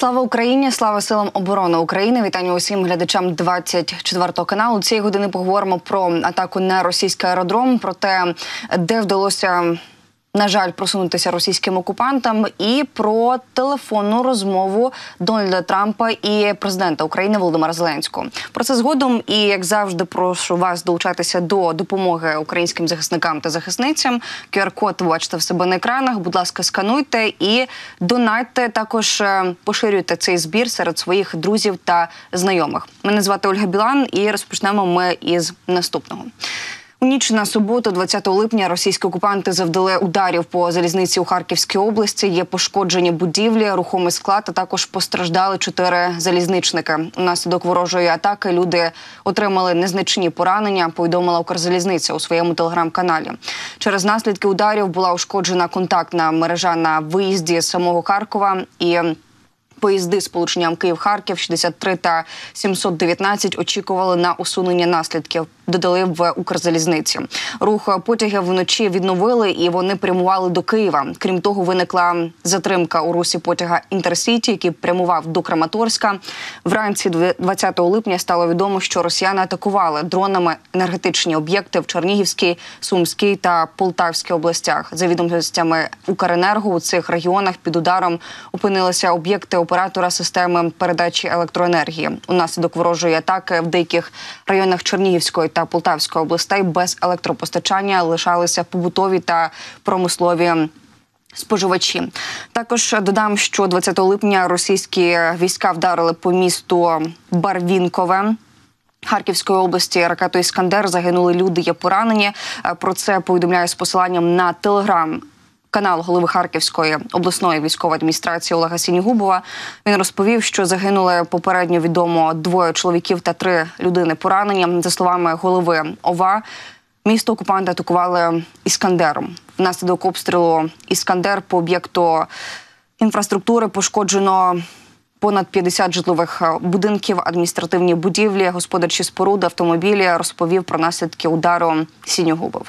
Слава Україні! Слава силам оборони України! Вітання усім глядачам 24 каналу. Цієї години поговоримо про атаку на російський аеродром, про те, де вдалося, на жаль, просунутися російським окупантам, і про телефонну розмову Дональда Трампа і президента України Володимира Зеленського. Про це згодом і, як завжди, прошу вас долучатися до допомоги українським захисникам та захисницям. QR-код ви бачите в себе на екранах. Будь ласка, скануйте і донатьте. Також поширюйте цей збір серед своїх друзів та знайомих. Мене звати Ольга Білан і розпочнемо ми із наступного. У ніч на суботу, 20 липня, російські окупанти завдали ударів по залізниці у Харківській області. Є пошкоджені будівлі, рухомий склад, а також постраждали 4 залізничники. Унаслідок ворожої атаки люди отримали незначні поранення, повідомила Укрзалізниця у своєму телеграм-каналі. Через наслідки ударів була ушкоджена контактна мережа на виїзді з самого Харкова і поїзди з сполученням Київ-Харків 63 та 719 очікували на усунення наслідків, додали в Укрзалізниці. Рух потягів вночі відновили і вони прямували до Києва. Крім того, виникла затримка у русі потяга «Інтерсіті», який прямував до Краматорська. Вранці 20 липня стало відомо, що росіяни атакували дронами енергетичні об'єкти в Чернігівській, Сумській та Полтавській областях. За відомостями Укренерго, у цих регіонах під ударом опинилися об'єкти оператора системи передачі електроенергії. Унаслідок ворожої атаки в деяких районах Чернігівської та Полтавської областей без електропостачання лишалися побутові та промислові споживачі. Також додам, що 20 липня російські війська вдарили по місту Барвінкове Харківської області ракетою «Іскандер». Загинули люди, є поранені. Про це повідомляє з посиланням на телеграм канал голови Харківської обласної військової адміністрації Олега Сінігубова. Він розповів, що загинули попередньо відомо 2 чоловіків та 3 людини поранені. За словами голови ОВА, місто окупанти атакували «Іскандером». Внаслідок обстрілу «Іскандер» по об'єкту інфраструктури пошкоджено понад 50 житлових будинків, адміністративні будівлі, господарчі споруди, автомобілі, розповів про наслідки удару Сінігубов.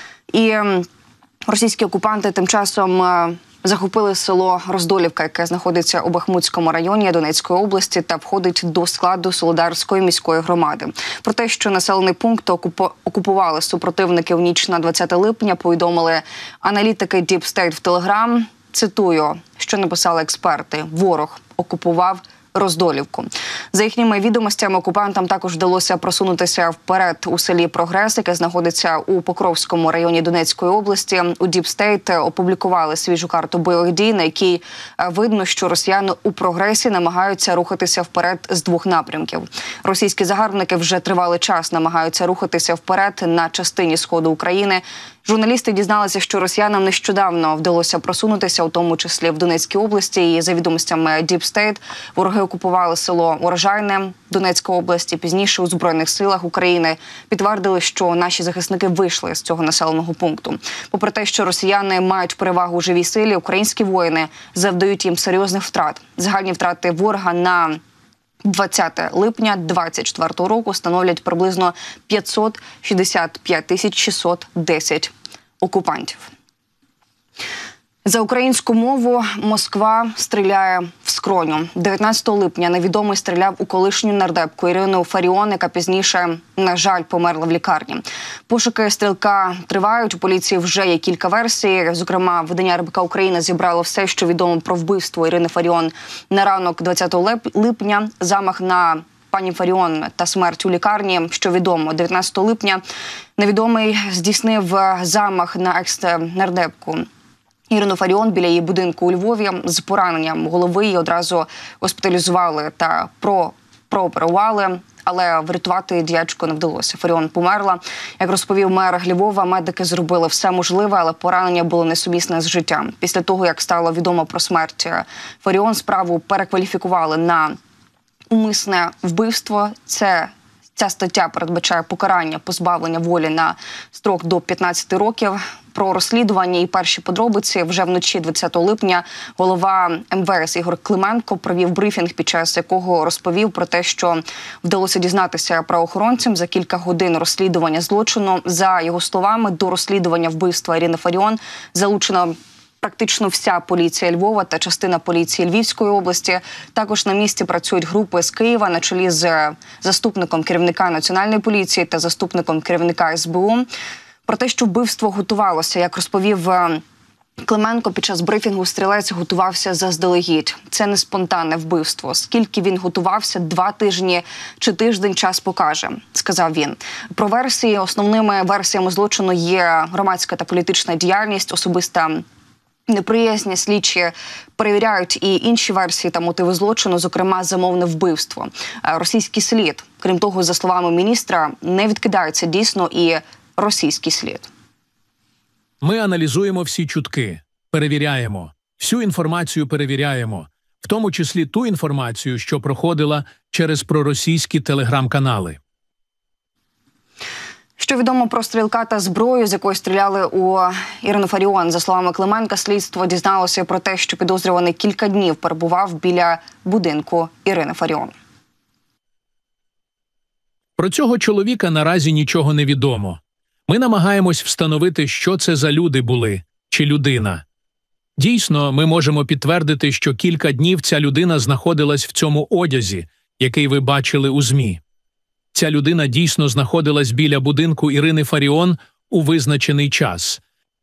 І російські окупанти тим часом захопили село Роздолівка, яке знаходиться у Бахмутському районі Донецької області та входить до складу Солидарської міської громади. Про те, що населений пункт окупували супротивники в ніч на 20 липня, повідомили аналітики Deep State в Телеграм. Цитую, що написали експерти: «Ворог окупував Роздолівку». За їхніми відомостями, окупантам також вдалося просунутися вперед у селі Прогрес, яке знаходиться у Покровському районі Донецької області. У Deep State опублікували свіжу карту бойових дій, на якій видно, що росіяни у Прогресі намагаються рухатися вперед з 2 напрямків. Російські загарбники вже тривалий час намагаються рухатися вперед на частині сходу України. Журналісти дізналися, що росіянам нещодавно вдалося просунутися, у тому числі в Донецькій області. І за відомостями Deep State, вороги окупували село Урожайне Донецької області. Пізніше у Збройних силах України підтвердили, що наші захисники вийшли з цього населеного пункту. Попри те, що росіяни мають перевагу у живій силі, українські воїни завдають їм серйозних втрат. Загальні втрати ворога на 20 липня 2024 року становлять приблизно 565 610 окупантів. За українську мову Москва стріляє в скроню. 19 липня невідомий стріляв у колишню нардепку Ірину Фаріон, яка пізніше, на жаль, померла в лікарні. Пошуки стрілка тривають. У поліції вже є кілька версій. Зокрема, видання РБК Україна зібрало все, що відомо про вбивство Ірини Фаріон на ранок 20 липня. Замах на пані Фаріон та смерть у лікарні. Що відомо, 19 липня невідомий здійснив замах на екс-нардепку Ірину Фаріон біля її будинку у Львові з пораненням голови. Її одразу госпіталізували та прооперували, але врятувати діячку не вдалося. Фаріон померла. Як розповів мер Львова, медики зробили все можливе, але поранення було несумісне з життям. Після того, як стало відомо про смерть Фаріон, справу перекваліфікували на умисне вбивство. Ця стаття передбачає покарання позбавлення волі на строк до 15 років. Про розслідування і перші подробиці вже вночі 20 липня голова МВС Ігор Клименко провів брифінг, під час якого розповів про те, що вдалося дізнатися правоохоронцям за кілька годин розслідування злочину. За його словами, до розслідування вбивства Ірини Фаріон залучено практично вся поліція Львова та частина поліції Львівської області. Також на місці працюють групи з Києва на чолі з заступником керівника Національної поліції та заступником керівника СБУ. Про те, що вбивство готувалося, як розповів Клименко, під час брифінгу стрілець готувався заздалегідь. Це не спонтанне вбивство. Скільки він готувався, 2 тижні чи тиждень, час покаже, сказав він. Про версії. Основними версіями злочину є громадська та політична діяльність, особиста неприязнь. Слідчі перевіряють і інші версії та мотиви злочину, зокрема замовне вбивство. Російський слід. Крім того, за словами міністра, не відкидається дійсно і російський слід. Ми аналізуємо всі чутки, перевіряємо, всю інформацію перевіряємо, в тому числі ту інформацію, що проходила через проросійські телеграм-канали. Що відомо про стрілка та зброю, з якої стріляли у Ірину Фаріон? За словами Клименка, слідство дізналося про те, що підозрюваний кілька днів перебував біля будинку Ірини Фаріон. Про цього чоловіка наразі нічого не відомо. Ми намагаємось встановити, що це за люди були, чи людина. Дійсно, ми можемо підтвердити, що кілька днів ця людина знаходилась в цьому одязі, який ви бачили у ЗМІ. Ця людина дійсно знаходилась біля будинку Ірини Фаріон у визначений час.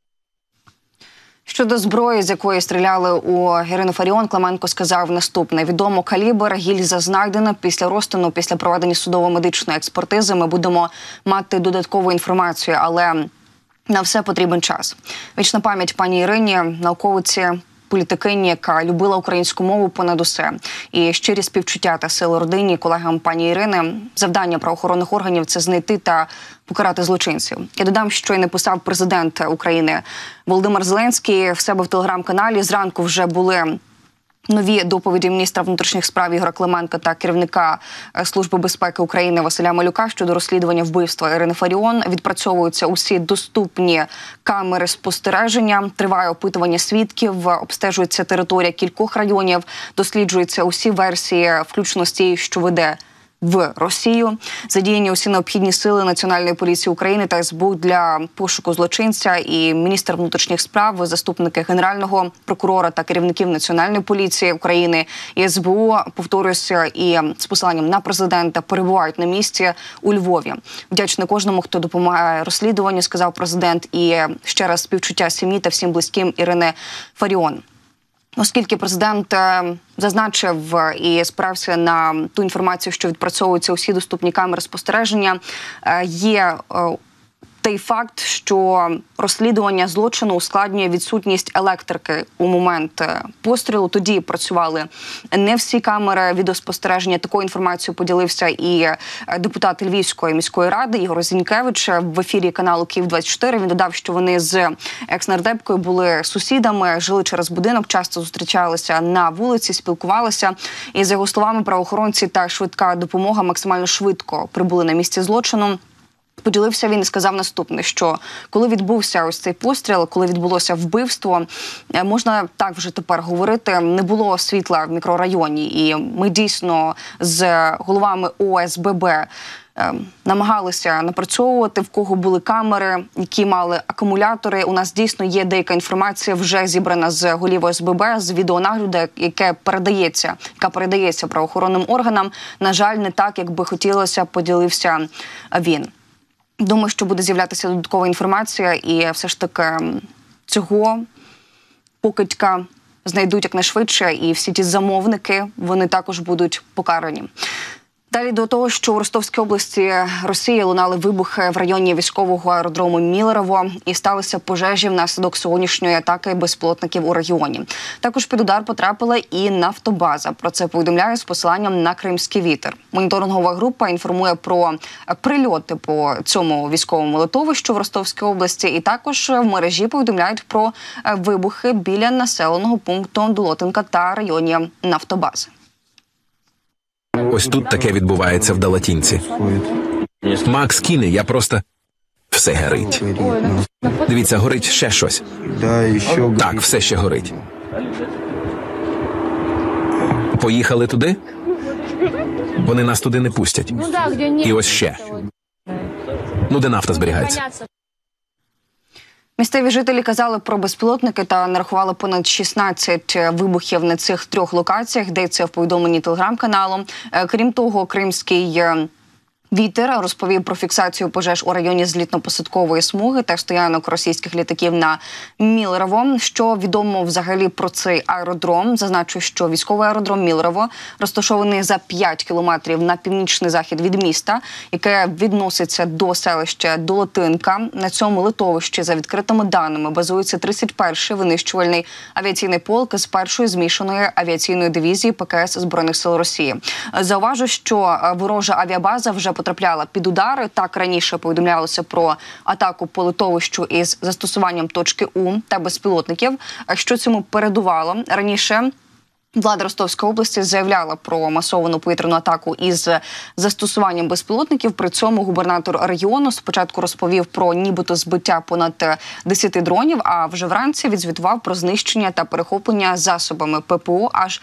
Щодо зброї, з якої стріляли у Ірину Фаріон, Клименко сказав наступне. Відомо калібр, гільза знайдена. Після розтину, після проведення судово-медичної експертизи ми будемо мати додаткову інформацію, але на все потрібен час. Вічна пам'ять пані Ірині, науковиці, політикині, яка любила українську мову понад усе. І щирі співчуття та сили родині, колегам пані Ірини. Завдання правоохоронних органів – це знайти та покарати злочинців. Я додам, що й написав президент України Володимир Зеленський в себе в телеграм-каналі. Зранку вже були нові доповіді міністра внутрішніх справ Ігоря Клименка та керівника Служби безпеки України Василя Малюка щодо розслідування вбивства Ірини Фаріон. Відпрацьовуються усі доступні камери спостереження, триває опитування свідків, обстежується територія кількох районів, досліджуються усі версії, включно з тією, що веде в Росію. Задіяні усі необхідні сили Національної поліції України та СБУ для пошуку злочинця. І міністр внутрішніх справ, заступники генерального прокурора та керівників Національної поліції України і СБУ, повторююся, і з посиланням на президента, перебувають на місці у Львові. Вдячний кожному, хто допомагає розслідуванню, сказав президент. І ще раз співчуття сім'ї та всім близьким Ірини Фаріон. Оскільки президент зазначив і спирався на ту інформацію, що відпрацьовуються усі доступні камери спостереження, є той факт, що розслідування злочину ускладнює відсутність електрики у момент пострілу. Тоді працювали не всі камери відеоспостереження. Такою інформацією поділився і депутат Львівської міської ради Ігор Зінькевич в ефірі каналу «Київ-24». Він додав, що вони з екс-нардепкою були сусідами, жили через будинок, часто зустрічалися на вулиці, спілкувалися. І, за його словами, правоохоронці та швидка допомога максимально швидко прибули на місце злочину. Поділився він і сказав наступне, що коли відбувся ось цей постріл, коли відбулося вбивство, можна так вже тепер говорити, не було світла в мікрорайоні. І ми дійсно з головами ОСББ намагалися напрацьовувати, в кого були камери, які мали акумулятори. У нас дійсно є деяка інформація, вже зібрана з голів ОСББ, з відеонагляду, яка передається правоохоронним органам. На жаль, не так, як би хотілося, поділився він. Думаю, що буде з'являтися додаткова інформація, і все ж таки цього покидька знайдуть якнайшвидше, і всі ті замовники, вони також будуть покарані. Далі до того, що у Ростовській області Росії лунали вибухи в районі військового аеродрому Мілерово і сталися пожежі внаслідок сьогоднішньої атаки безпілотників у регіоні. Також під удар потрапила і нафтобаза. Про це повідомляє з посиланням на Кримський вітер. Моніторингова група інформує про прильоти по цьому військовому литовищу в Ростовській області. І також в мережі повідомляють про вибухи біля населеного пункту Долотинка та районі нафтобази. Ось тут таке відбувається в Далатінці. Макс кине, я просто... Все горить. Дивіться, горить ще щось. Так, все ще горить. Поїхали туди? Вони нас туди не пустять. І ось ще. Ну, де нафта зберігається? Місцеві жителі казали про безпілотники та нарахували понад 16 вибухів на цих 3 локаціях, йдеться в повідомленні телеграм-каналу. Крім того, кримський вітер розповів про фіксацію пожеж у районі злітно-посадкової смуги та стоянок російських літаків на Мілерово. Що відомо взагалі про цей аеродром? Зазначу, що військовий аеродром Мілерово розташований за 5 кілометрів на північний захід від міста, яке відноситься до селища Долотинка. На цьому литовищі, за відкритими даними, базується 31-й винищувальний авіаційний полк з 1-ї змішаної авіаційної дивізії ПКС Збройних сил Росії. Зауважу, що ворожа авіабаза вже потрапляла під удари. Так раніше повідомлялося про атаку по литовищу із застосуванням точки У та безпілотників. Що цьому передувало? Раніше влада Ростовської області заявляла про масовану повітряну атаку із застосуванням безпілотників. При цьому губернатор регіону спочатку розповів про нібито збиття понад 10 дронів, а вже вранці відзвітував про знищення та перехоплення засобами ППО аж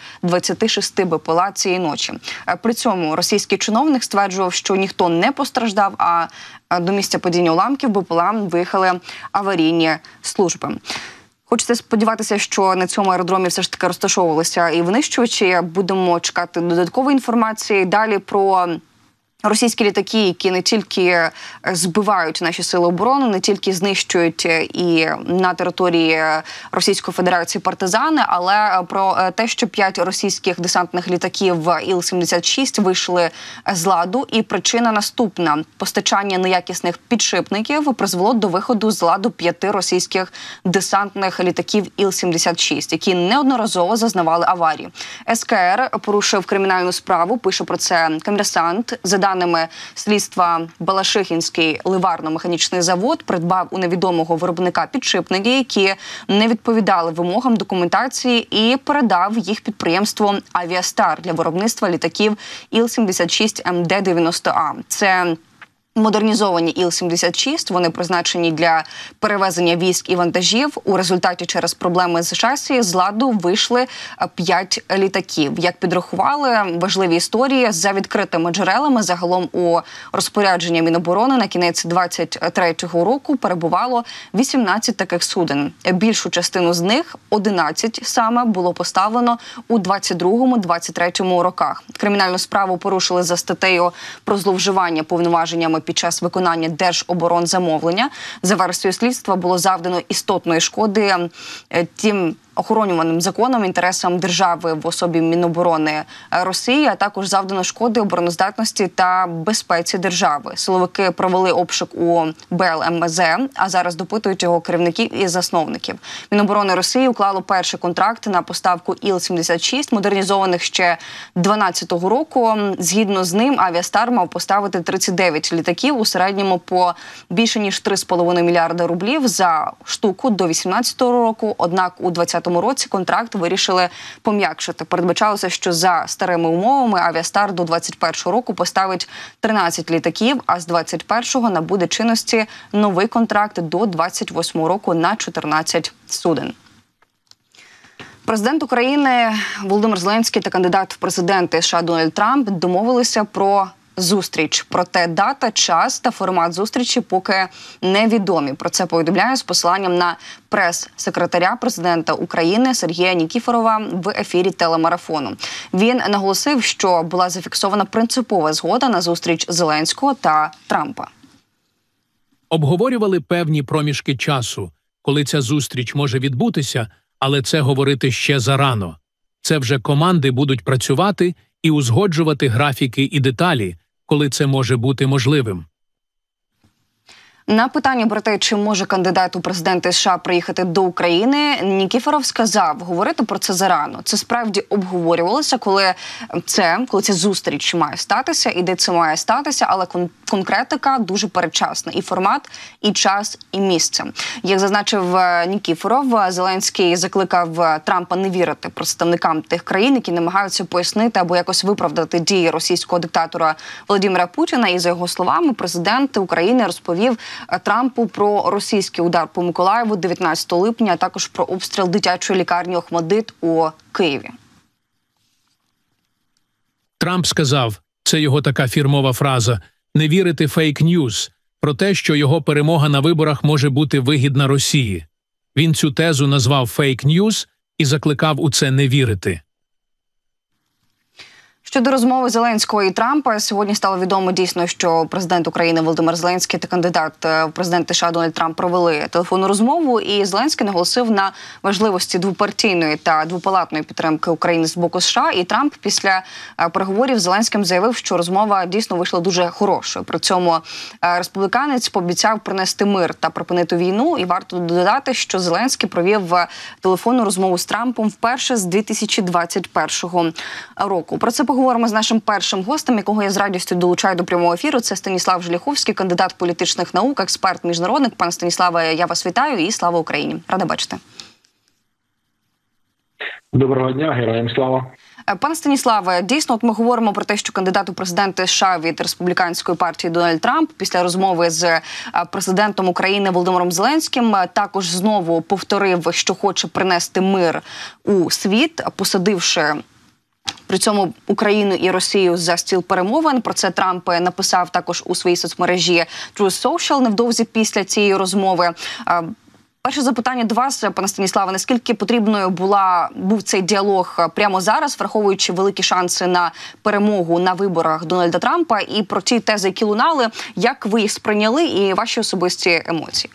26 БПЛА цієї ночі. При цьому російський чиновник стверджував, що ніхто не постраждав, а до місця падіння уламків БПЛА виїхали аварійні служби. Хочеться сподіватися, що на цьому аеродромі все ж таки розташовувалися і винищувачі. Будемо чекати додаткової інформації. Далі про російські літаки, які не тільки збивають наші сили оборони, не тільки знищують і на території Російської Федерації партизани, але про те, що 5 російських десантних літаків Іл-76 вийшли з ладу. І причина наступна. Постачання неякісних підшипників призвело до виходу з ладу 5 російських десантних літаків Іл-76, які неодноразово зазнавали аварії. СКР порушив кримінальну справу, пише про це «Комерсант». За даними слідства, Балашихінський ливарно-механічний завод придбав у невідомого виробника підшипники, які не відповідали вимогам документації, і передав їх підприємству «Авіастар» для виробництва літаків Іл-76 МД-90А. Це модернізовані Іл-76, вони призначені для перевезення військ і вантажів. У результаті через проблеми з шасі з ладу вийшли 5 літаків. Як підрахували важливі історії, за відкритими джерелами, загалом у розпорядженні Міноборони на кінець 23-го року перебувало 18 таких суден. Більшу частину з них, 11 саме, було поставлено у 22-23 роках. Кримінальну справу порушили за статтею про зловживання повноваженнями під час виконання держоборонзамовлення. За версією слідства було завдано істотної шкоди тим охоронюваним законом інтересам держави в особі Міноборони Росії, а також завдано шкоди обороноздатності та безпеці держави. Силовики провели обшук у БЛМЗ, а зараз допитують його керівників і засновників. Міноборони Росії уклало перший контракт на поставку Іл-76, модернізованих ще 2012 року. Згідно з ним, Авіастар мав поставити 39 літаків, у середньому по більше ніж 3,5 мільярда рублів за штуку до 2018 року. Однак у 2020 році контракт вирішили пом'якшити. Передбачалося, що за старими умовами Авіастар до 2021 року поставить 13 літаків, а з 2021-го набуде чинності новий контракт до 2028 року на 14 суден. Президент України Володимир Зеленський та кандидат в президенти США Дональд Трамп домовилися про зустріч. Проте дата, час та формат зустрічі поки невідомі. Про це повідомляє з посиланням на прес-секретаря президента України Сергія Нікіфорова в ефірі телемарафону. Він наголосив, що була зафіксована принципова згода на зустріч Зеленського та Трампа. Обговорювали певні проміжки часу, коли ця зустріч може відбутися, але це говорити ще зарано. Це вже команди будуть працювати і узгоджувати графіки і деталі, коли це може бути можливим. На питання про те, чи може кандидат у президенти США приїхати до України, Нікіфоров сказав, говорити про це зарано. Це справді обговорювалося, коли ця зустріч має статися, і де це має статися, але конкретика дуже передчасна. І формат, і час, і місце. Як зазначив Нікіфоров, Зеленський закликав Трампа не вірити представникам тих країн, які намагаються пояснити або якось виправдати дії російського диктатора Володимира Путіна. І за його словами, президент України розповів Трампу про російський удар по Миколаєву 19 липня, а також про обстріл дитячої лікарні «Охмадит» у Києві. Трамп сказав, це його така фірмова фраза, не вірити фейк-ньюз. про те, що його перемога на виборах може бути вигідна Росії. Він цю тезу назвав «фейк-ньюз» і закликав у це не вірити. Щодо розмови Зеленського і Трампа, сьогодні стало відомо дійсно, що президент України Володимир Зеленський та кандидат в президенти США Дональд Трамп провели телефонну розмову, і Зеленський наголосив на важливості двопартійної та двопалатної підтримки України з боку США. І Трамп після переговорів з Зеленським заявив, що розмова дійсно вийшла дуже хорошою. При цьому республіканець пообіцяв принести мир та припинити війну. І варто додати, що Зеленський провів телефонну розмову з Трампом вперше з 2021 року. Про це поговоримо з нашим першим гостем, якого я з радістю долучаю до прямого ефіру. Це Станіслав Желіховський, кандидат політичних наук, експерт-міжнародник. Пане Станіславе, я вас вітаю і слава Україні. Рада бачити. Доброго дня, героям слава. Пане Станіславе, дійсно, от ми говоримо про те, що кандидат у президенти США від республіканської партії Дональд Трамп після розмови з президентом України Володимиром Зеленським також знову повторив, що хоче принести мир у світ, посадивши при цьому Україну і Росію за стіл перемовин. Про це Трамп написав також у своїй соцмережі Truth Social невдовзі після цієї розмови. Перше запитання до вас, пане Станіславе, наскільки потрібною був цей діалог прямо зараз, враховуючи великі шанси на перемогу на виборах Дональда Трампа, і про ті тези, які лунали, як ви їх сприйняли і ваші особисті емоції?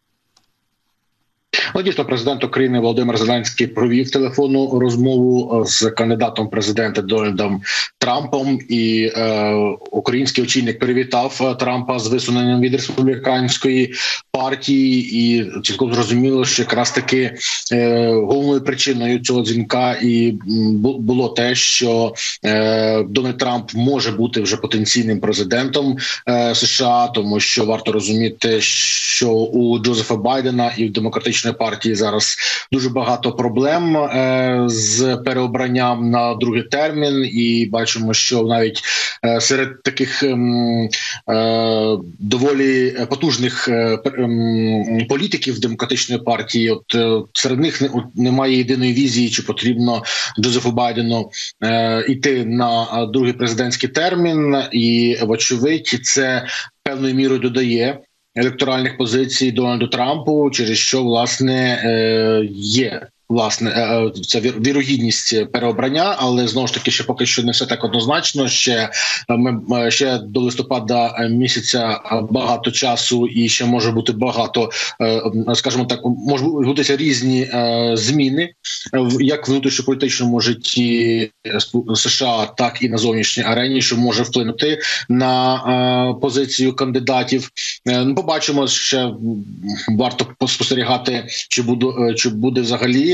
Дійсно, президент України Володимир Зеленський провів телефонну розмову з кандидатом в президенти Дональдом Трампом, і український очільник привітав Трампа з висуненням від республіканської партії, і цілком зрозуміло, що якраз таки головною причиною цього дзвінка і було те, що Дональд Трамп може бути вже потенційним президентом США, тому що варто розуміти, що у Джозефа Байдена і в демократичної партії зараз дуже багато проблем з переобранням на другий термін, і бачимо, що навіть серед таких доволі потужних політиків демократичної партії, от серед них немає єдиної візії, чи потрібно Джозефу Байдену йти на другий президентський термін, і вочевидь це певною мірою додає електоральних позицій Дональду Трампу, через що, власне, є ця вірогідність переобрання, але знову ж таки, ще поки що не все так однозначно. Ще до листопада місяця багато часу, і ще може бути багато, скажімо так, можуть відбутися різні зміни, як в внутрішньополітичному житті США, так і на зовнішній арені, що може вплинути на позицію кандидатів. Побачимо, ще варто спостерігати, чи буде взагалі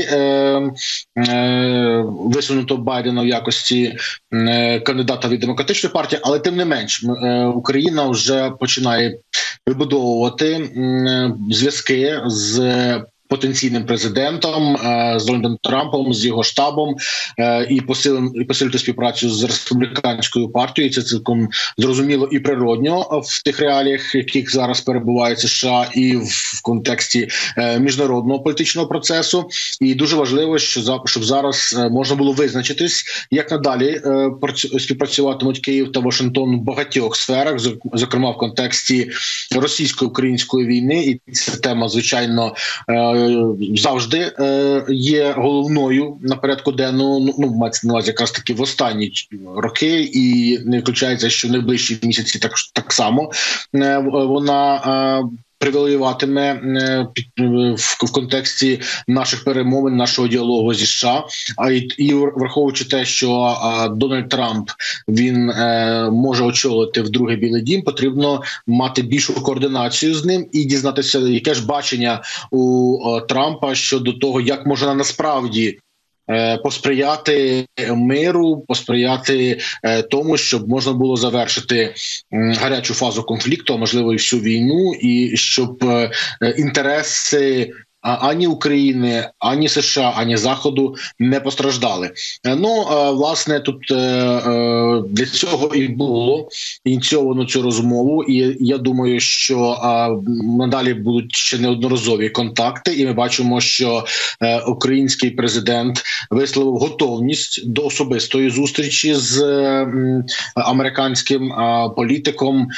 висунуто Байдена в якості кандидата від демократичної партії, але тим не менш Україна вже починає вибудовувати зв'язки з потенційним президентом, з Дональдом Трампом, з його штабом, і посилити співпрацю з республіканською партією. Це цілком зрозуміло і природньо в тих реаліях, в яких зараз перебуває США, і в контексті міжнародного політичного процесу. І дуже важливо, щоб зараз можна було визначитись, як надалі співпрацюватимуть Київ та Вашингтон в багатьох сферах, зокрема в контексті російсько-української війни. І ця тема, звичайно, завжди є головною на порядку денному, мається на увазі якраз таки в останні роки, і не виключається, що в найближчі місяці так само вона привілеюватиме в контексті наших перемовин, нашого діалогу зі США. І враховуючи те, що Дональд Трамп, він може очолити вдруге Білий дім, потрібно мати більшу координацію з ним і дізнатися, яке ж бачення у Трампа щодо того, як можна насправді посприяти миру, посприяти тому, щоб можна було завершити гарячу фазу конфлікту, а можливо і всю війну, і щоб інтереси ані України, ані США, ані Заходу не постраждали. Власне, тут для цього і було ініційовано цю розмову, і я думаю, що надалі будуть ще неодноразові контакти, і ми бачимо, що український президент висловив готовність до особистої зустрічі з американським політиком.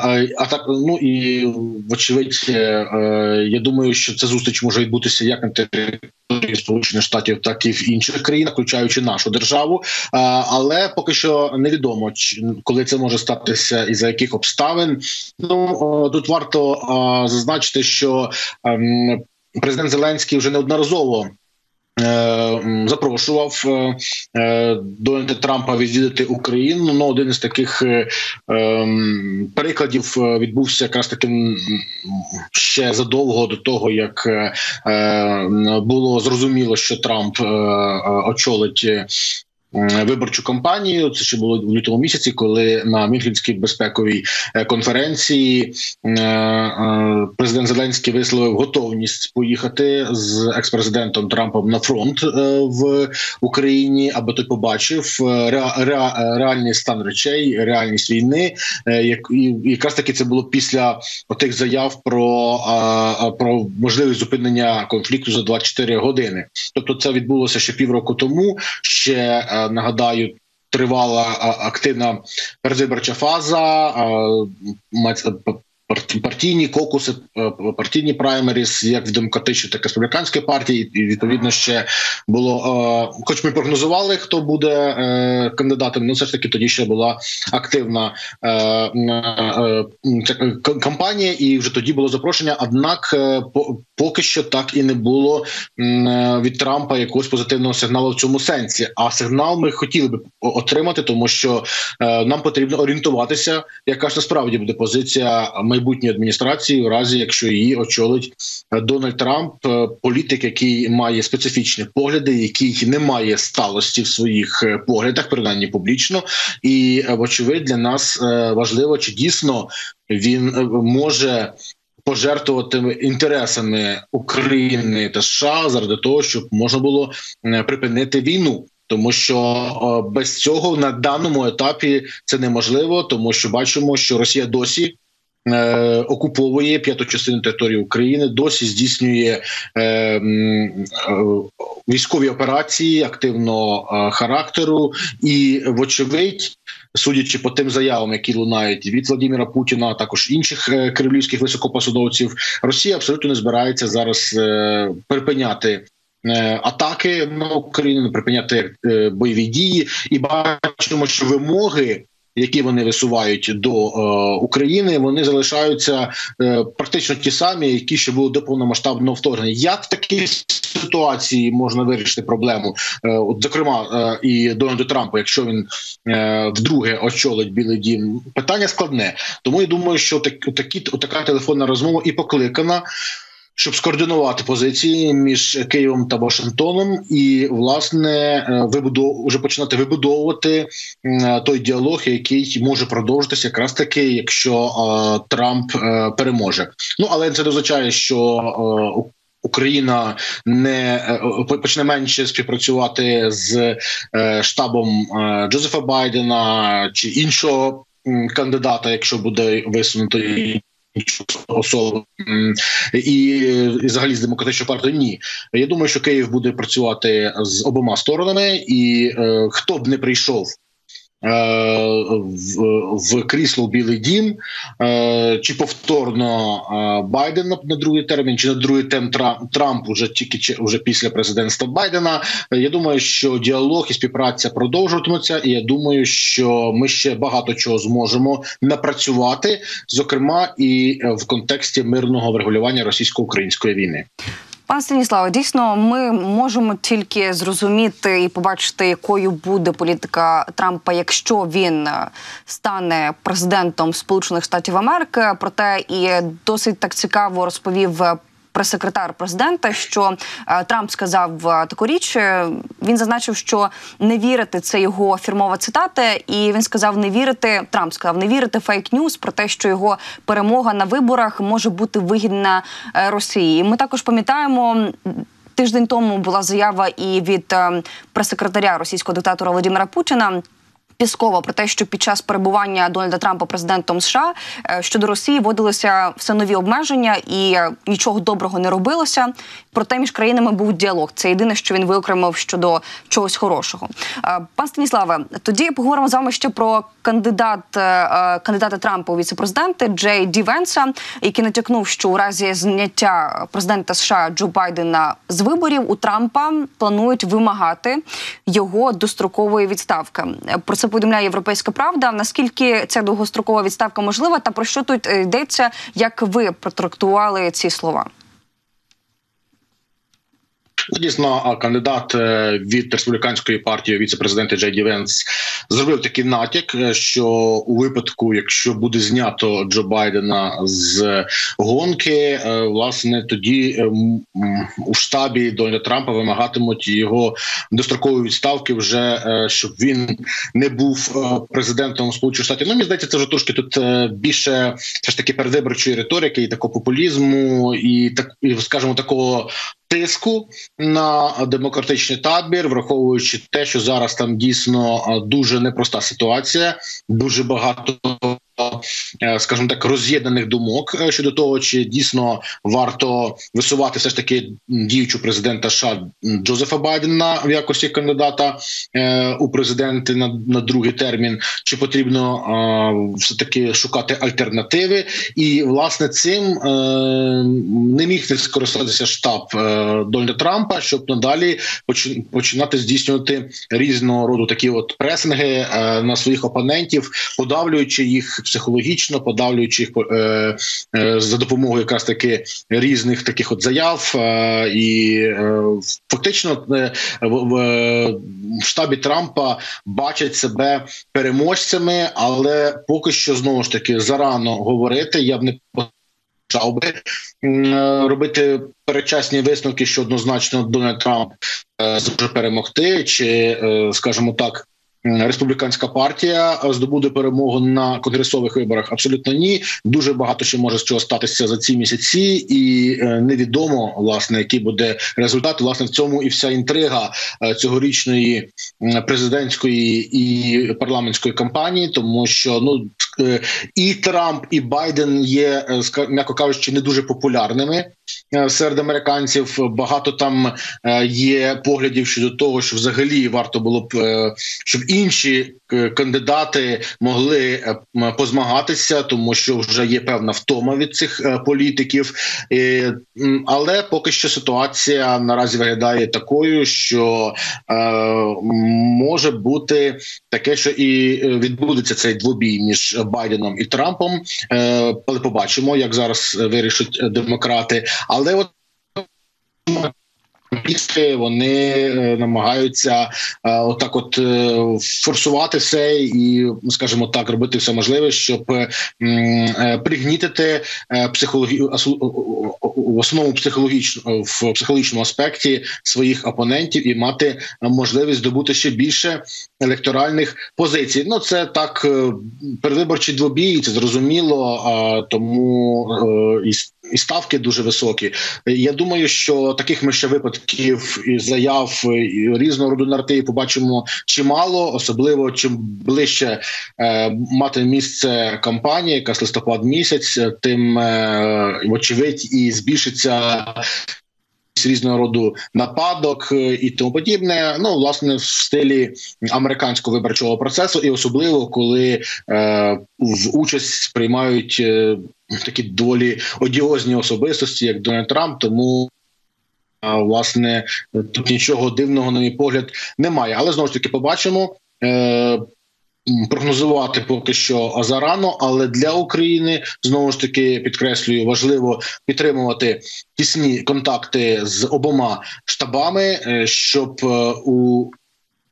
І вочевидь, я думаю, що ця зустріч може відбутися як на території Сполучених Штатів, так і в інших країнах, включаючи нашу державу. Але поки що невідомо, коли це може статися і за яких обставин. Тут варто зазначити, що президент Зеленський вже неодноразово запрошував Дональда Трампа відвідати Україну. Один із таких перекладів відбувся якраз таки ще задовго до того, як було зрозуміло, що Трамп очолить виборчу кампанію. Це ще було в лютому місяці, коли на Мюнхенській безпековій конференції президент Зеленський висловив готовність поїхати з екс-президентом Трампом на фронт в Україні, аби той побачив реальний стан речей, реальність війни. І якраз таки це було після тих заяв про можливість зупинення конфлікту за 24 години. Тобто це відбулося ще півроку тому. Ще, нагадаю, тривала активна передвиборча фаза, партійні кокуси, партійні праймеріс, як в демократичній, так і республіканській партії. І відповідно ще було, хоч ми прогнозували, хто буде кандидатом, але все ж таки тоді ще була активна кампанія, і вже тоді було запрошення. Однак поки що так і не було від Трампа якогось позитивного сигналу в цьому сенсі. А сигнал ми хотіли би отримати, тому що нам потрібно орієнтуватися, яка ж насправді буде позиція майбутньої адміністрації, в разі якщо її очолить Дональд Трамп, політик, який має специфічні погляди, який не має сталості в своїх поглядах, принаймні публічно. І, вочевидь, для нас важливо, чи дійсно він може пожертвувати інтересами України та США заради того, щоб можна було припинити війну. Тому що без цього на даному етапі це неможливо, тому що бачимо, що Росія досі окуповує п'яту частину території України, досі здійснює військові операції активного характеру. І, вочевидь, судячи по тим заявам, які лунають від Владимира Путіна, а також інших кремлівських високопосадовців, Росія абсолютно не збирається зараз припиняти атаки на Україну, припиняти бойові дії. І бачимо, що вимоги, які вони висувають до України, вони залишаються практично ті самі, які ще були до повномасштабного вторгнення. Як в такій ситуації можна вирішити проблему, зокрема, і Дональду Трампу, якщо він вдруге очолить Білий дім? Питання складне. Тому я думаю, що така телефонна розмова і покликана, щоб скоординувати позиції між Києвом та Вашингтоном і, власне, вже починати вибудовувати той діалог, який може продовжитися якраз таки, якщо Трамп переможе. Але це не означає, що Україна не почне менше співпрацювати з штабом Джозефа Байдена чи іншого кандидата, якщо буде висунуто особи, і взагалі з демократичною партією. Ні. Я думаю, що Київ буде працювати з обома сторонами, і хто б не прийшов в крісло в Білий дім, чи повторно Байден на другий термін, чи на другий термін Трамп уже після президентства Байдена, я думаю, що діалог і співпраця продовжуватимуться, і я думаю, що ми ще багато чого зможемо напрацювати, зокрема і в контексті мирного врегулювання російсько-української війни. Пане Станіславе, дійсно, ми можемо тільки зрозуміти і побачити, якою буде політика Трампа, якщо він стане президентом Сполучених Штатів Америки. Проте і досить так цікаво розповів прес-секретар президента, що Трамп сказав таку річ. Він зазначив, що не вірити – це його фірмова цитата, і він сказав Трамп сказав не вірити фейк-ньюс про те, що його перемога на виборах може бути вигідна Росії. І ми також пам'ятаємо, тиждень тому була заява і від прес-секретаря російського диктатора Володимира Путіна Піскова про те, що під час перебування Дональда Трампа президентом США щодо Росії вводилися все нові обмеження і нічого доброго не робилося. Проте між країнами був діалог. Це єдине, що він виокремив щодо чогось хорошого. Пан Станіславе, тоді поговоримо з вами ще про кандидата Трампа у віце-президенти Джей Ді Венса, який натякнув, що у разі зняття президента США Джо Байдена з виборів у Трампа планують вимагати його дострокової відставки. Про це повідомляє «Європейська правда». Наскільки ця довгострокова відставка можлива та про що тут йдеться, як ви протрактували ці слова? Дійсно, кандидат від республіканської партії віце-президента Джей Ді Венс зробив такий натяк, що у випадку, якщо буде знято Джо Байдена з гонки, власне, тоді у штабі Дональда Трампа вимагатимуть його дострокової відставки вже, щоб він не був президентом Сполучених Штатів. Ну, мені здається, це вже трошки тут більше все ж таки передвиборчої риторики і такого популізму, і скажімо, такого тиску на демократичний табір, враховуючи те, що зараз там дійсно дуже непроста ситуація, дуже багато, скажімо так, роз'єднаних думок щодо того, чи дійсно варто висувати все ж таки діючого президента США Джозефа Байдена в якості кандидата у президенти на другий термін, чи потрібно все-таки шукати альтернативи. І, власне, цим не міг не скористатися штаб Дональда Трампа, щоб надалі починати здійснювати різного роду такі от пресинги на своїх опонентів, подавлюючи їх психологічно, подавлюючи їх за допомогою якраз таки різних таких от заяв. І фактично в штабі Трампа бачать себе переможцями, але поки що, знову ж таки, зарано говорити. Я б не почав би робити передчасні висновки, що однозначно Дональд Трамп зможе перемогти, чи, скажімо так, республіканська партія здобуде перемогу на конгресових виборах? Абсолютно ні. Дуже багато ще може з чого статися за ці місяці, і невідомо, власне, який буде результат. Власне, в цьому і вся інтрига цьогорічної президентської і парламентської кампанії, тому що і Трамп, і Байден є, м'яко кажучи, не дуже популярними серед американців. Багато там є поглядів щодо того, що взагалі варто було б, щоб інші кандидати могли позмагатися, тому що вже є певна втома від цих політиків. Але поки що ситуація наразі виглядає такою, що може бути таке, що і відбудеться цей двобій між Байденом і Трампом. Але побачимо, як зараз вирішать демократи. Але от вони намагаються отак от форсувати все і, скажімо так, робити все можливе, щоб пригнітити в основному в психологічному аспекті своїх опонентів і мати можливість здобути ще більше електоральних позицій. Ну, це так, передвиборчий двобій, це зрозуміло, тому і ставки дуже високі. Я думаю, що таких ми ще випадків і заяв, і різного роду наративів побачимо чимало, особливо чим ближче мати місце кампанії, якраз листопад місяць, тим, вочевидь, і збільшиться різного роду нападок і тому подібне, власне, в стилі американського виборчого процесу, і особливо, коли в участь приймають такі доволі одіозні особистості, як Дональд Трамп, тому, власне, тут нічого дивного, на мій погляд, немає. Але, знову ж таки, побачимо. Прогнозувати поки що зарано, але для України, знову ж таки, підкреслюю, важливо підтримувати тісні контакти з обома штабами, щоб у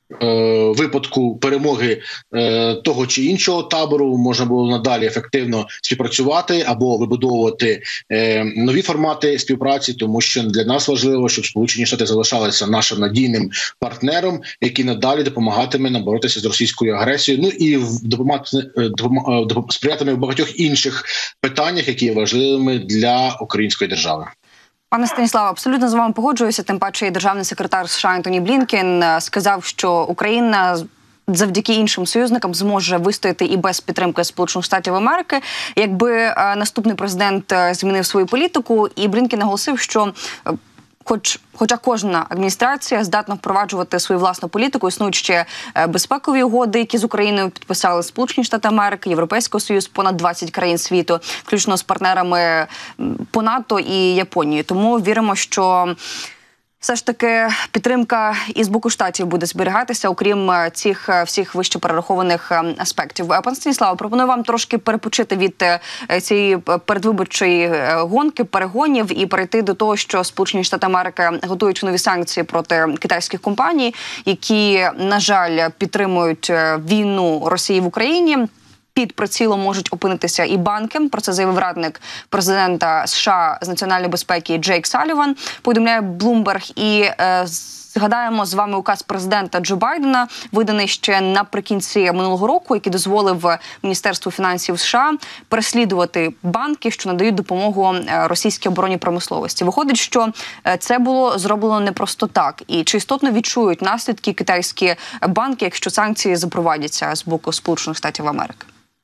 випадку перемоги того чи іншого табору можна було надалі ефективно співпрацювати або вибудовувати нові формати співпраці, тому що для нас важливо, щоб Сполучені Штати залишалися нашим надійним партнером, який надалі допомагатиме нам боротися з російською агресією, ну і сприятиме в багатьох інших питаннях, які є важливими для української держави. Пане Станіславе, абсолютно з вами погоджуюся. Тим паче і державний секретар США Ентоні Блінкен сказав, що Україна завдяки іншим союзникам зможе вистояти і без підтримки Сполучених Штатів Америки, якби наступний президент змінив свою політику. І Блінкен наголосив, що хоча кожна адміністрація здатна впроваджувати свою власну політику, існують ще безпекові угоди, які з Україною підписали Сполучені Штати Америки, Європейський Союз, понад 20 країн світу, включно з партнерами по НАТО і Японією. Тому віримо, що все ж таки підтримка і з боку Штатів буде зберігатися, окрім цих всіх вище перерахованих аспектів. Пан Станіславе, пропоную вам трошки перепочити від цієї передвиборчої гонки, перегонів і перейти до того, що Сполучені Штати Америки готують нові санкції проти китайських компаній, які, на жаль, підтримують війну Росії в Україні. Під прицілом можуть опинитися і банки. Про це заявив радник президента США з національної безпеки Джейк Саліван, повідомляє Bloomberg. І згадаємо з вами указ президента Джо Байдена, виданий ще наприкінці минулого року, який дозволив Міністерству фінансів США переслідувати банки, що надають допомогу російській оборонній промисловості. Виходить, що це було зроблено не просто так. І чи істотно відчують наслідки китайські банки, якщо санкції запровадяться з боку Сполучених Штатів Америки?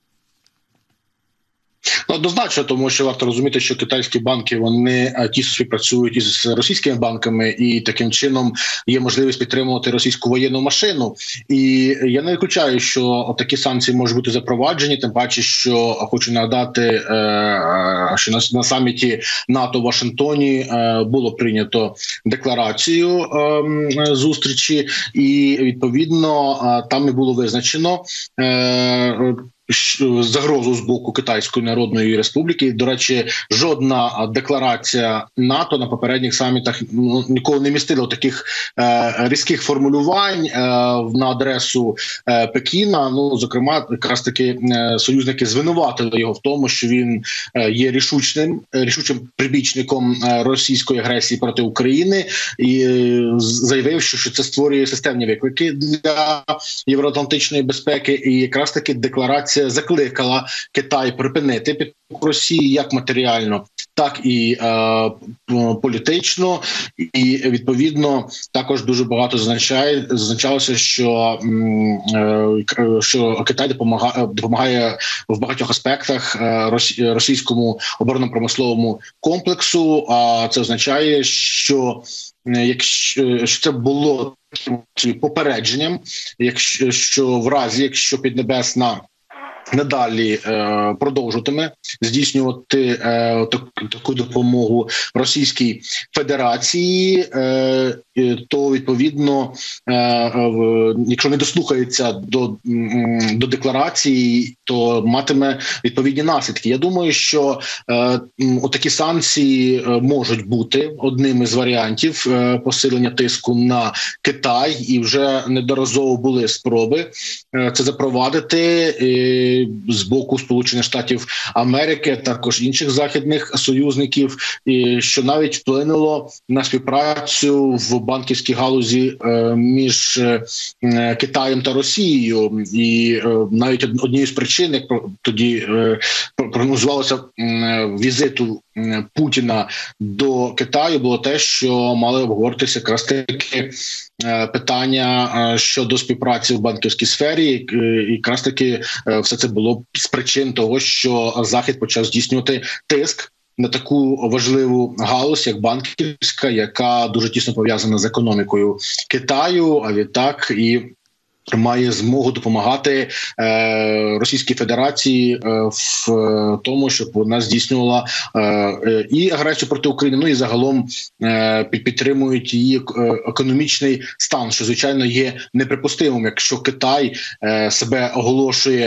Однозначно, тому що варто розуміти, що китайські банки, вони тісно співпрацюють із російськими банками, і таким чином є можливість підтримувати російську воєнну машину. І я не виключаю, що такі санкції можуть бути запроваджені, тим паче, що хочу нагадати, що на саміті НАТО в Вашингтоні було прийнято декларацію зустрічі, і відповідно там і було визначено загрозу з боку Китайської Народної Республіки. До речі, жодна декларація НАТО на попередніх самітах ніколи не містила таких різких формулювань на адресу Пекіна. Ну, зокрема, якраз таки союзники звинуватили його в тому, що він є рішучим прибічником російської агресії проти України, і заявив, що це створює системні виклики для євроатлантичної безпеки. І якраз таки декларація закликала Китай припинити підтримку Росії як матеріально, так і політично. І відповідно також дуже багато зазначалося, що Китай допомагає в багатьох аспектах російському оборонно-промисловому комплексу. А це означає, що це було попередженням, якщо Піднебесна надалі продовжуватиме здійснювати таку допомогу Російській Федерації, то відповідно, якщо не дослухається до декларації, то матиме відповідні наслідки. Я думаю, що отакі санкції можуть бути одним із варіантів посилення тиску на Китай, і вже неодноразово були спроби це запровадити з боку Сполучених Штатів Америки, також інших західних союзників, що навіть вплинуло на співпрацю в банківській галузі між Китаєм та Росією. І навіть однією з причин, як тоді прогнозувалося візиту Путіна до Китаю, було те, що мали обговоритися якраз таки питання щодо співпраці в банківській сфері. І якраз таки все це було з причин того, що Захід почав здійснювати тиск на таку важливу галузь, як банківська, яка дуже тісно пов'язана з економікою Китаю, а відтак і має змогу допомагати Російській Федерації в тому, щоб вона здійснювала і агресію проти України, ну і загалом підтримують її економічний стан, що, звичайно, є неприпустимим, якщо Китай себе оголошує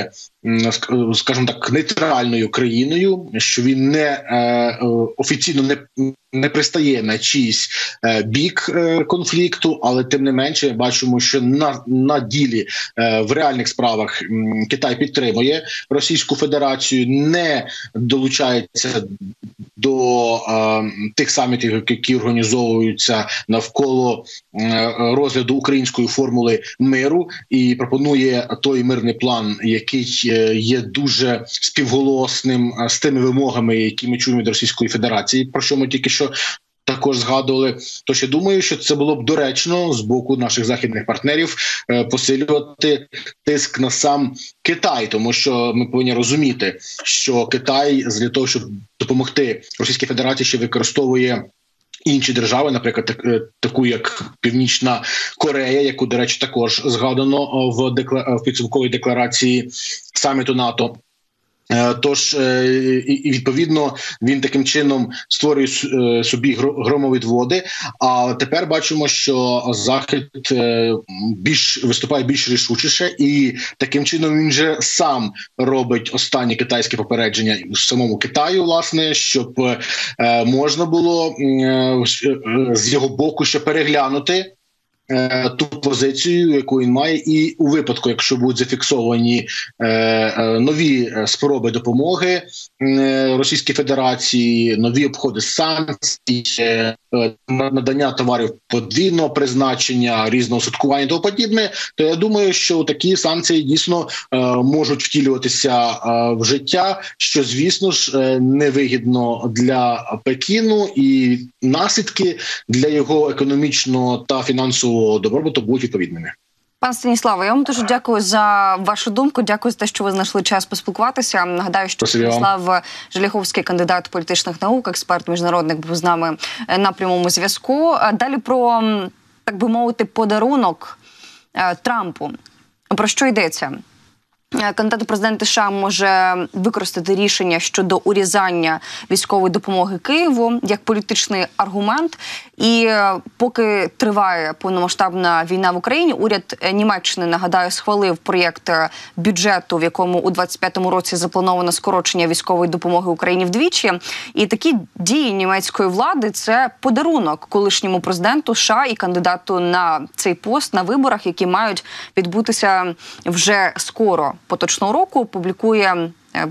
скажімо так, нейтральною країною, що він офіційно не пристає на чийсь бік конфлікту, але тим не менше бачимо, що на ділі в реальних справах Китай підтримує Російську Федерацію, не долучається до тих самітів, які організовуються навколо розгляду української формули миру, і пропонує той мирний план, який є дуже співголосним з тими вимогами, які ми чуємо від Російської Федерації, про що ми тільки що також згадували. Тож я думаю, що це було б доречно з боку наших західних партнерів посилювати тиск на сам Китай, тому що ми повинні розуміти, що Китай для того, щоб допомогти Російській Федерації, ще використовує інші держави, наприклад, таку як Північна Корея, яку, до речі, також згадано в підсумковій декларації саміту НАТО. Тож, і відповідно, він таким чином створює собі громовідводи. А тепер бачимо, що Захід виступає більш рішучіше, і таким чином він же сам робить останні китайські попередження самому Китаю, власне, щоб можна було з його боку ще переглянути ту позицію, яку він має, і у випадку, якщо будуть зафіксовані нові спроби допомоги Російській Федерації, нові обходи санкцій, надання товарів подвійного призначення, різного садкування і тому подібне, то я думаю, що такі санкції дійсно можуть втілюватися в життя, що, звісно ж, невигідно для Пекіну, і наслідки для його економічного та фінансового добробуту будуть відповідними. Пан Станіславе, я вам дуже дякую за вашу думку, дякую за те, що ви знайшли час поспілкуватися. Нагадаю, що Станіслав Желіховський, кандидат політичних наук, експерт міжнародник, був з нами на прямому зв'язку. Далі про, так би мовити, подарунок Трампу. Про що йдеться? Кандидат у президенти США може використати рішення щодо урізання військової допомоги Києву як політичний аргумент. І поки триває повномасштабна війна в Україні, уряд Німеччини, нагадаю, схвалив проєкт бюджету, в якому у 2025 році заплановано скорочення військової допомоги Україні вдвічі. І такі дії німецької влади – це подарунок колишньому президенту США і кандидату на цей пост на виборах, які мають відбутися вже скоро. Поточного року публікує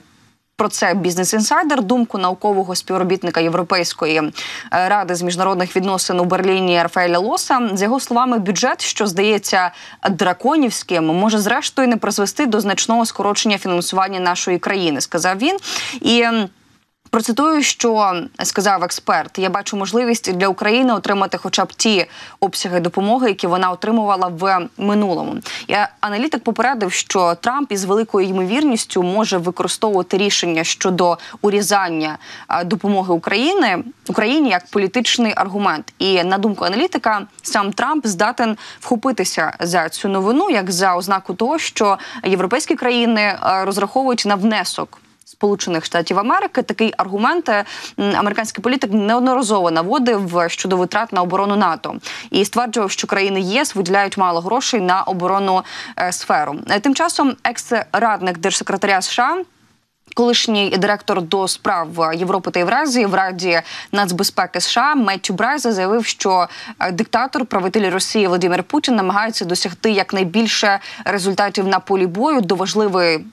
про це Business Insider думку наукового співробітника Європейської ради з міжнародних відносин у Берліні Рафаеля Лоса. З його словами, бюджет, що здається драконівським, може зрештою не призвести до значного скорочення фінансування нашої країни, сказав він. І процитую, що сказав експерт. Я бачу можливість для України отримати хоча б ті обсяги допомоги, які вона отримувала в минулому. Аналітик попередив, що Трамп із великою ймовірністю може використовувати рішення щодо урізання допомоги Україні як політичний аргумент. І, на думку аналітика, сам Трамп здатен вхопитися за цю новину, як за ознаку того, що європейські країни розраховують на внесок Сполучених Штатів Америки. Такий аргумент американський політик неодноразово наводив щодо витрат на оборону НАТО. І стверджував, що країни ЄС виділяють мало грошей на оборонну сферу. Тим часом екс-радник держсекретаря США, колишній директор до справ Європи та Євразії в Раді нацбезпеки США Меттью Брайзе заявив, що диктатор, правитель Росії Володимир Путін намагається досягти якнайбільше результатів на полі бою до важливої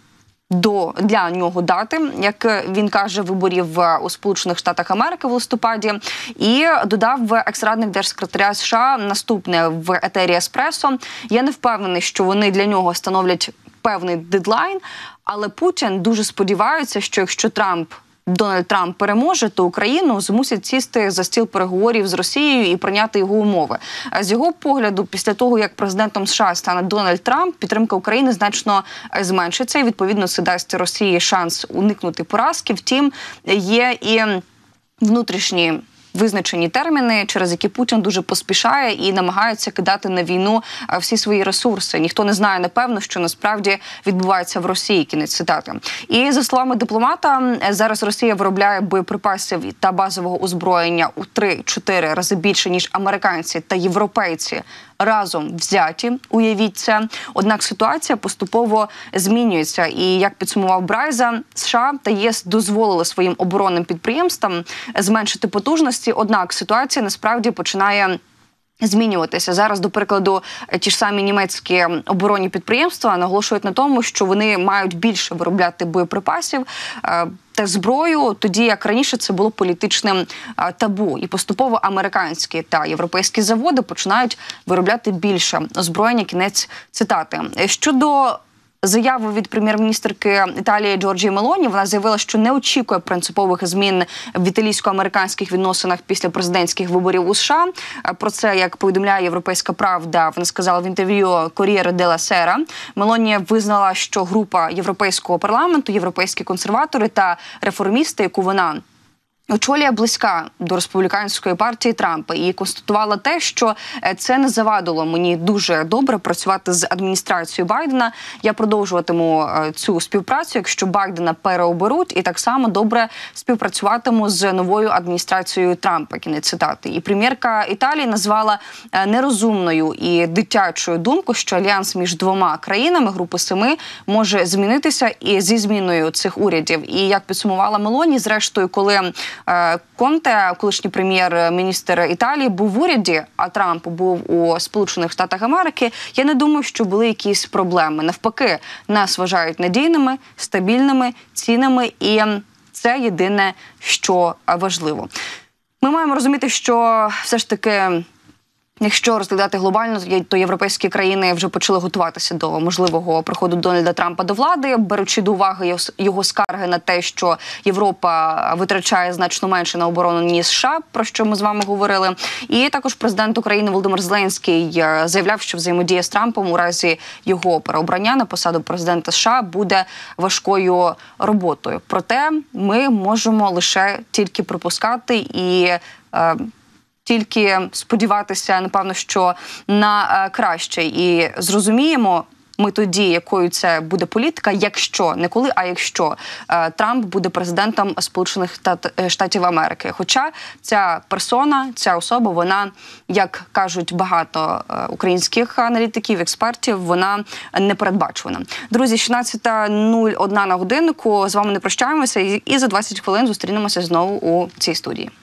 для нього дати, як він каже, виборів у Сполучених Штатах Америки в листопаді. І додав екс-радник держсекретаря США наступне в етері «Еспресо». Я не впевнений, що вони для нього становлять певний дедлайн, але Путін дуже сподівається, що якщо Дональд Трамп переможе, то Україну змусять сісти за стіл переговорів з Росією і прийняти його умови. З його погляду, після того, як президентом США стане Дональд Трамп, підтримка України значно зменшиться і, відповідно, це дасть Росії шанс уникнути поразки. Втім, є і внутрішні визначені терміни, через які Путін дуже поспішає і намагається кидати на війну всі свої ресурси. Ніхто не знає, напевно, що насправді відбувається в Росії, кінець цитати. І за словами дипломата, зараз Росія виробляє боєприпасів та базового озброєння у 3-4 рази більше, ніж американці та європейці разом взяті, уявіть це. Однак ситуація поступово змінюється. І, як підсумував Брайза, США та ЄС дозволили своїм оборонним підприємствам зменшити потужності, однак ситуація насправді починає змінюватися. Зараз, до прикладу, ті ж самі німецькі оборонні підприємства наголошують на тому, що вони мають більше виробляти боєприпасів та зброю, тоді як раніше це було політичним табу. І поступово американські та європейські заводи починають виробляти більше озброєння, кінець цитати. Щодо заяви від прем'єр-міністерки Італії Джорджії Мелоні, вона заявила, що не очікує принципових змін в італійсько-американських відносинах після президентських виборів у США. Про це, як повідомляє «Європейська правда», вона сказала в інтерв'ю «Кор'єре делла Сера». Мелоні визнала, що група Європейського парламенту, європейські консерватори та реформісти, яку вона очолює, близька до республіканської партії Трампа, і констатувала те, що це не завадило мені дуже добре працювати з адміністрацією Байдена. Я продовжуватиму цю співпрацю, якщо Байдена переоберуть, і так само добре співпрацюватиму з новою адміністрацією Трампа, кінець цитати. І прем'єрка Італії назвала нерозумною і дитячою думку, що альянс між двома країнами Групи Семи може змінитися і зі зміною цих урядів. І як підсумувала Мелоні, зрештою, коли Конте, колишній прем'єр-міністр Італії, був в уряді, а Трамп був у Сполучених Штатах Америки, я не думаю, що були якісь проблеми. Навпаки, нас вважають надійними, стабільними, цінними, і це єдине, що важливо. Ми маємо розуміти, що все ж таки, якщо розглядати глобально, то європейські країни вже почали готуватися до можливого приходу Дональда Трампа до влади, беручи до уваги його скарги на те, що Європа витрачає значно менше на оборону, ніж США, про що ми з вами говорили. І також президент України Володимир Зеленський заявляв, що взаємодія з Трампом у разі його переобрання на посаду президента США буде важкою роботою. Проте ми можемо лише тільки припускати і тільки сподіватися, напевно, що на краще. І зрозуміємо ми тоді, якою це буде політика, якщо, не коли, а якщо Трамп буде президентом Сполучених Штатів Америки. Хоча ця персона, ця особа, вона, як кажуть багато українських аналітиків, експертів, вона непередбачувана. Друзі, 16:01 на годиннику. З вами не прощаємося і за 20 хвилин зустрінемося знову у цій студії.